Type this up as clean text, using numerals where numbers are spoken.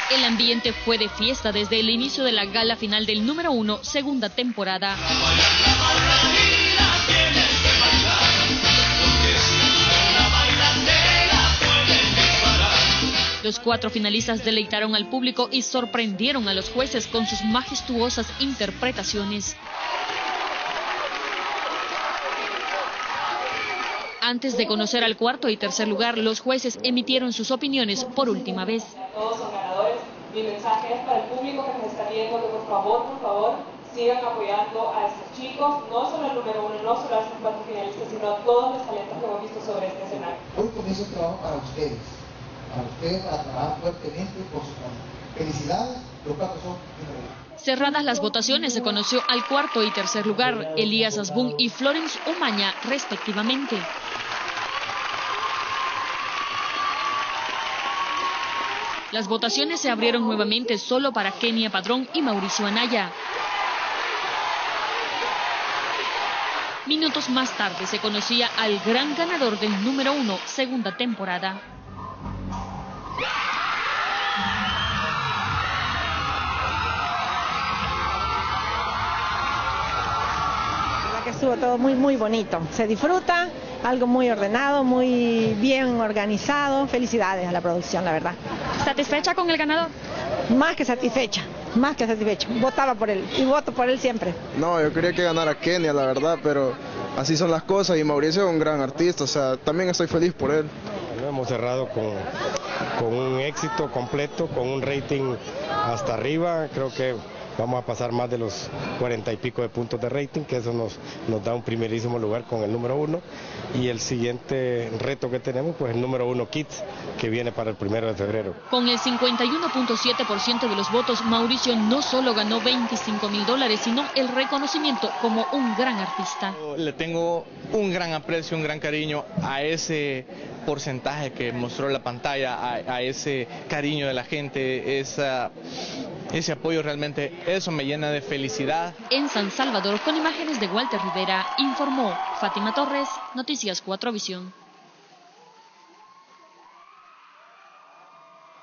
El ambiente fue de fiesta desde el inicio de la gala final del número 1, segunda temporada. Los 4 finalistas deleitaron al público y sorprendieron a los jueces con sus majestuosas interpretaciones. Antes de conocer al cuarto y tercer lugar, los jueces emitieron sus opiniones por última vez. Todos son ganadores. Mi mensaje es para el público que nos está viendo que por favor, sigan apoyando a estos chicos, no solo el número 1, no solo a estos 4 finalistas, sino a todos los talentos que hemos visto sobre este escenario. Hoy comienza un trabajo para ustedes, para trabajar fuertemente por su familia. Felicidades, los 4 son número 1. Cerradas las votaciones, se conoció al cuarto y tercer lugar, Elías Asbun y Florence Umaña, respectivamente. Las votaciones se abrieron nuevamente solo para Kenia Padrón y Mauricio Anaya. Minutos más tarde se conocía al gran ganador del número 1, segunda temporada. Que estuvo todo muy bonito, se disfruta, algo muy ordenado, muy bien organizado. Felicidades a la producción, la verdad. ¿Satisfecha con el ganador? Más que satisfecha, votaba por él y voto por él siempre. No, yo quería que ganara Kenia, la verdad, pero así son las cosas y Mauricio es un gran artista, o sea, también estoy feliz por él. Hemos cerrado con un éxito completo, con un rating hasta arriba. Creo que vamos a pasar más de los 40 y pico de puntos de rating, que eso nos da un primerísimo lugar con el número 1. Y el siguiente reto que tenemos, pues el número 1 Kids, que viene para el 1 de febrero. Con el 51.7% de los votos, Mauricio no solo ganó $25,000, sino el reconocimiento como un gran artista. Le tengo un gran aprecio, un gran cariño a ese porcentaje que mostró la pantalla, a ese cariño de la gente, ese apoyo, realmente eso me llena de felicidad. En San Salvador, con imágenes de Walter Rivera, informó Fátima Torres, Noticias 4 Visión.